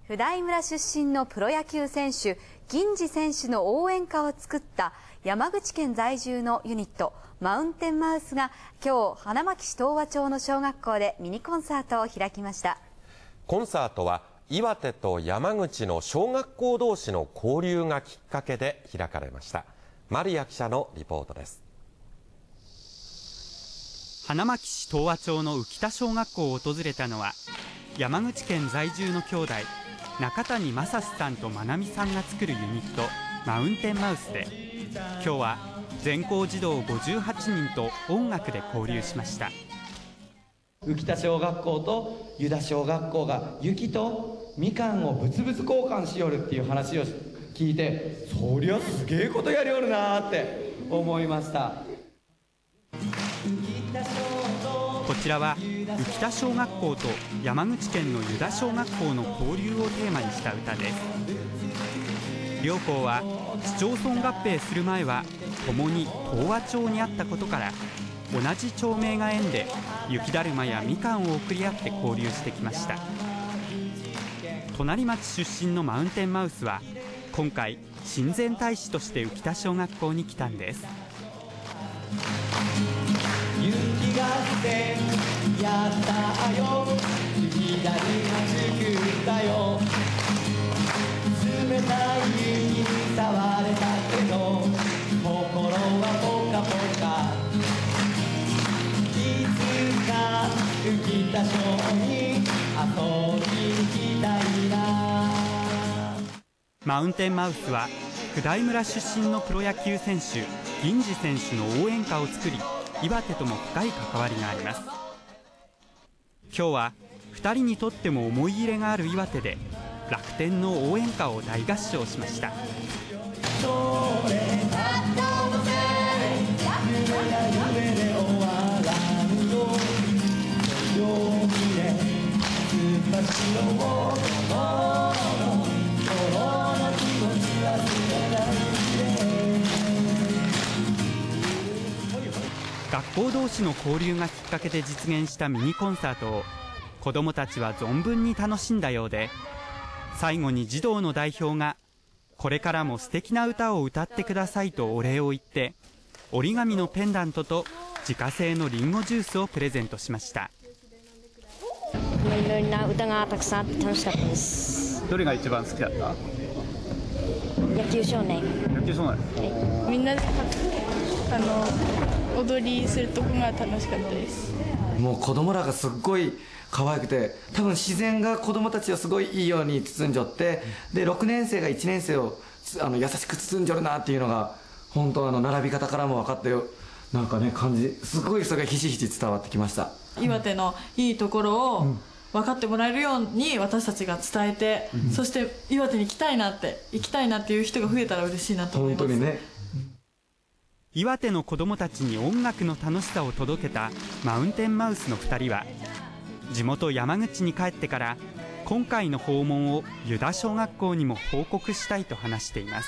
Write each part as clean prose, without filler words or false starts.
普代村出身のプロ野球選手、銀次選手の応援歌を作った山口県在住のユニット、マウンテンマウスが今日、花巻市東和町の小学校でミニコンサートを開きました。 コンサートは岩手と山口の小学校同士の交流がきっかけで開かれました。マリア記者のリポートです。 花巻市東和町の浮田小学校を訪れたのは山口県在住の兄弟中谷正史さんと愛美さんが作るユニットマウンテンマウスで、今日は全校児童58人と音楽で交流しました。 浮田小学校と湯田小学校が雪とみかんを物々交換しよるっていう話を聞いて、そりゃすげえことやりよるなーって思いました。 こちらは浮田小学校と山口県の湯田小学校の交流をテーマにした歌です。両校は市町村合併する前は共に東和町にあったことから、同じ町名が縁で雪だるまやみかんを送り合って交流してきました。隣町出身のマウンテンマウスは今回親善大使として浮田小学校に来たんです。 雪合戦やったよ、雪だるま作ったよ、冷たい雪に触れたけど心はポカポカ、いつか浮田小に遊びに来たいな。 マウンテンマウスは普代村出身のプロ野球選手銀次選手の応援歌を作り、岩手とも深い関わりがあります。今日は2人にとっても思い入れがある岩手で楽天の応援歌を大合唱しました。学校同士の交流がきっかけで実現したミニコンサートを子どもたちは存分に楽しんだようで、最後に児童の代表がこれからも素敵な歌を歌ってくださいとお礼を言って、折り紙のペンダントと自家製のリンゴジュースをプレゼントしました。 いろんな歌がたくさんあって楽しかったです。 どれが一番好きだった？ 野球少年。 野球少年、 はい、 みんなで踊りするとこが楽しかったです。 もう子供らがすっごい可愛くて、多分自然が子供たちをすごいいいように包んじゃって、で6年生が1年生を優しく包んじゃるなっていうのが本当並び方からも分かったよ、なんかね感じ、すごいそれがひしひし伝わってきました。 岩手のいいところを分かってもらえるように私たちが伝えて、そして岩手に行きたいなっていう人が増えたら嬉しいなと思います。 本当にね。 岩手の子どもたちに音楽の楽しさを届けたマウンテンマウスの2人は、地元山口に帰ってから今回の訪問を湯田小学校にも報告したいと話しています。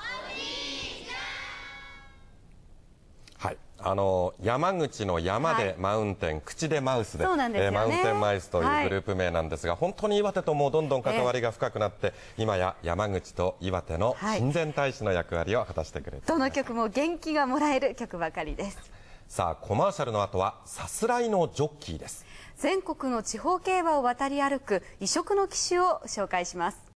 はい、山口の山でマウンテン、口でマウスで、 そうなんですよね、 マウンテンマウスというグループ名なんですが、本当に岩手ともどんどん関わりが深くなって、今や山口と岩手の親善大使の役割を果たしてくれています。 どの曲も元気がもらえる曲ばかりです。 さあ、コマーシャルの後はさすらいのジョッキーです。 全国の地方競馬を渡り歩く異色の騎手を紹介します。